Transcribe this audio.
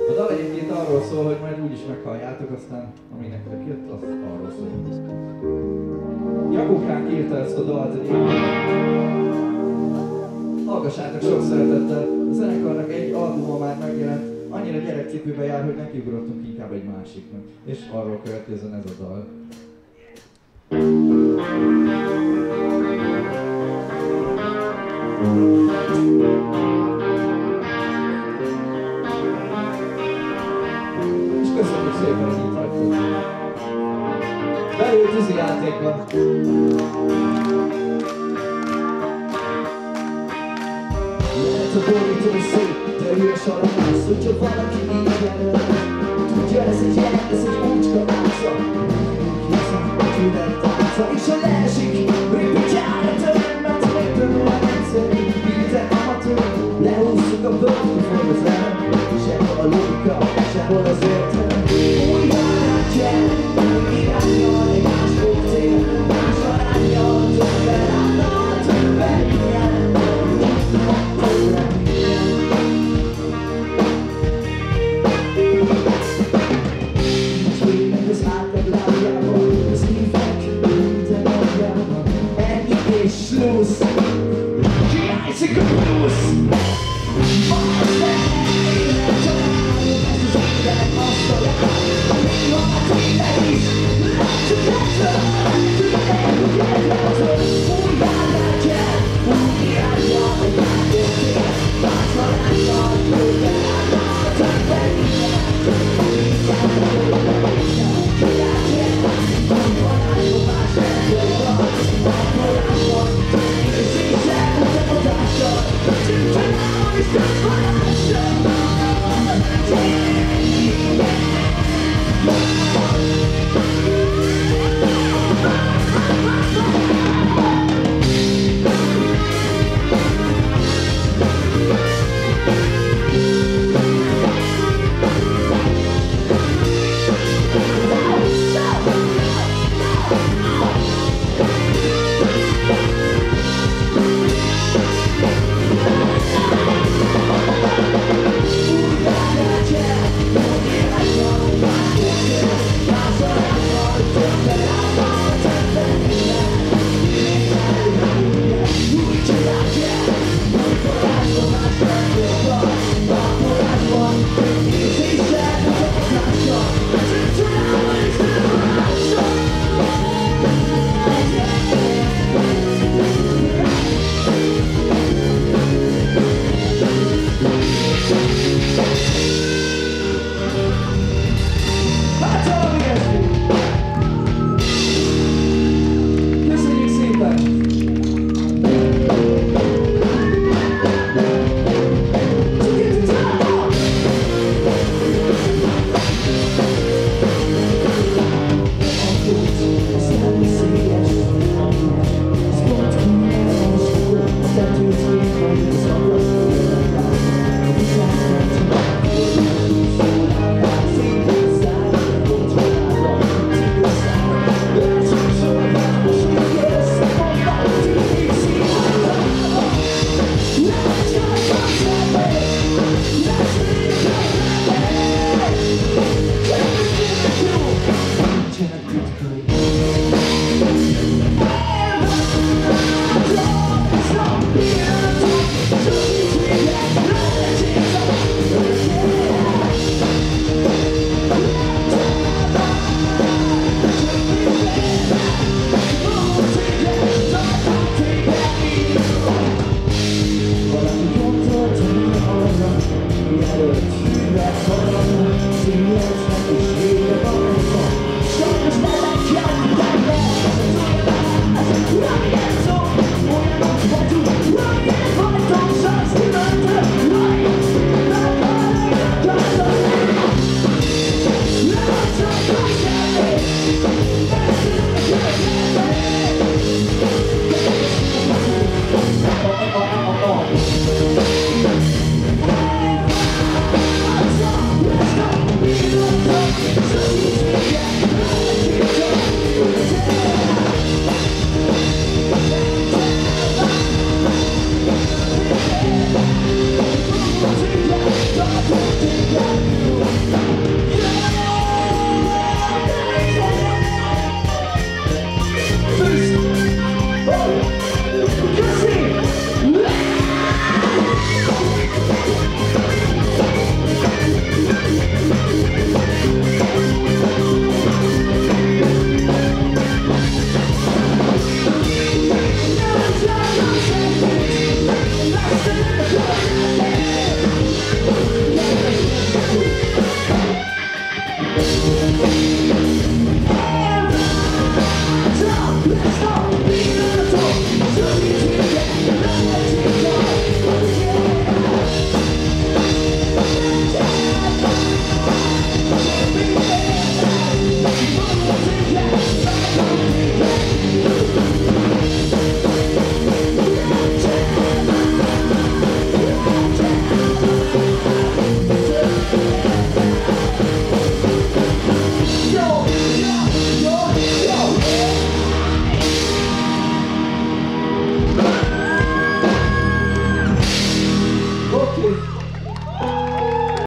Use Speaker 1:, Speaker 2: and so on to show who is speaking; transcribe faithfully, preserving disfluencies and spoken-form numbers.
Speaker 1: A dal egyébként arról szól, hogy majd úgyis meghalljátok, aztán ami nektek jött, az arról szól. Jakub ránk írta ezt a dalt egyébként. Hallgassátok sok szeretettel. A zenekarnak egy albuma már megjelent, annyira gyerekcipőbe jár, hogy nekiugrottunk inkább egy másiknak. És arról következzen ez a dal. És köszönjük szépen, hogy itt hagytuk. Belül tűzi játékban. Lehet a borító szép, de üres a romász, hogyha valaki így jelöl. Tudja, ez egy